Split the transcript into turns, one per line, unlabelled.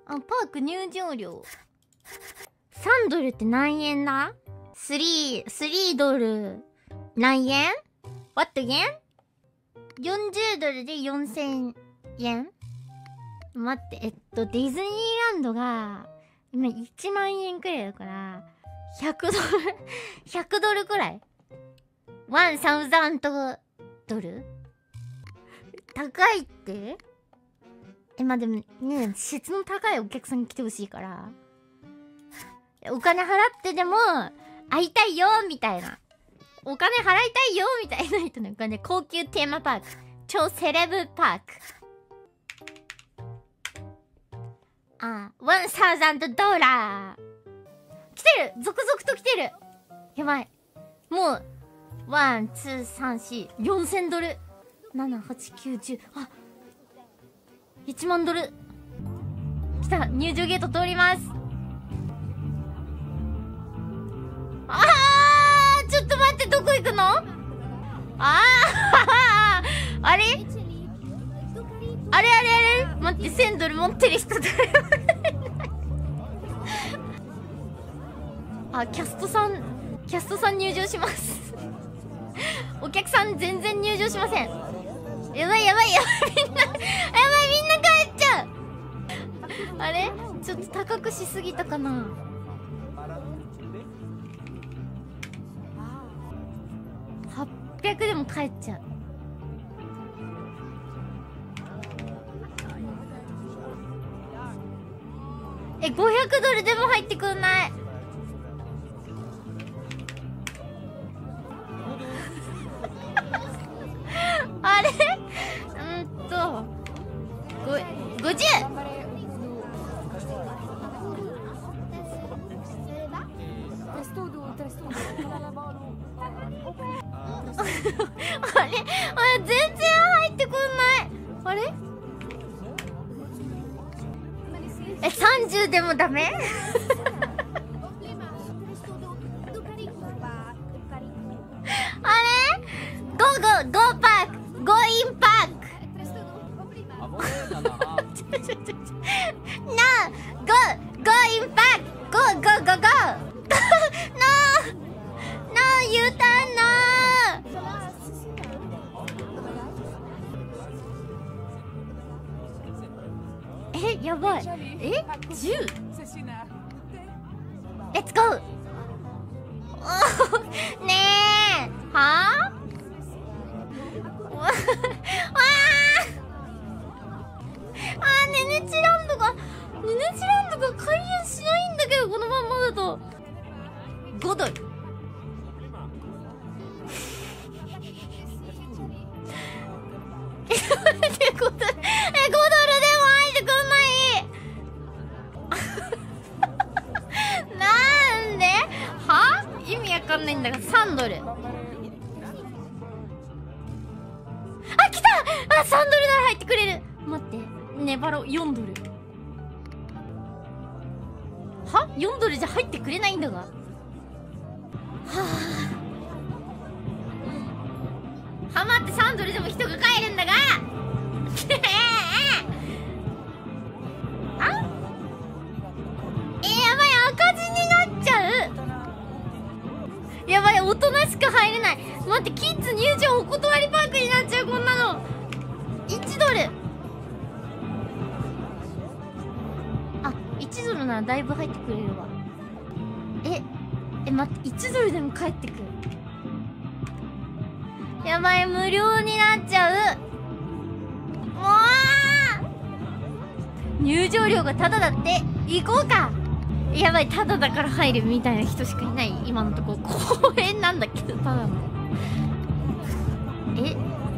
あ、パーク入場料。3ドルって何円だ ?3 ドル。何円 ?What 円 ?40 ドルで4000円待って、ディズニーランドが、今1万円くらいだから、100ドルくらい ?1000 ドル高いってまあでもね、質の高いお客さんに来てほしいから。お金払ってでも、会いたいよみたいな。お金払いたいよみたいな人のね、高級テーマパーク。超セレブパーク。あ、1000ドラー。来てる続々と来てるやばい。もう、1、2、3、4、4000ドル。7、8、9、10。あ、1万ドル。来た。入場ゲート通ります。ちょっと待って、どこ行くの？あれ待って、1000ドル持ってる人誰もいないあ、キャストさん入場しますお客さん全然入場しません。やばいみんな帰っちゃうあれちょっと高くしすぎたかな。800でも帰っちゃう。500ドルでも入ってくんないあれ50全然入ってこんない。あれ30でもダメあれゴーパークゴーインパークゴーインパークゴーUターンやばい。10？ Let's go! ねえはネネチランドが開園しないんだけど、このまんまだと5ドル5ドルでも入ってこないなんでは意味わかんないんだが3ドル。あ、来た3ドルなら入ってくれる。待って、粘ろう。4ドルは4ドルじゃ入ってくれないんだが。待って、3ドルでも人が帰るんだがやばい、赤字になっちゃう。やばい、大人しか入れない。待って、キッズ入場お断りパークになっちゃう。こんなの1ドル。あ、1ドルならだいぶ入ってくれるわ。待って、1ドルでも帰ってくる。やばい、無料になっちゃう。入場料がタダだって。行こうか。やばい、タダだから入るみたいな人しかいない今のところ。公園なんだけどタダの。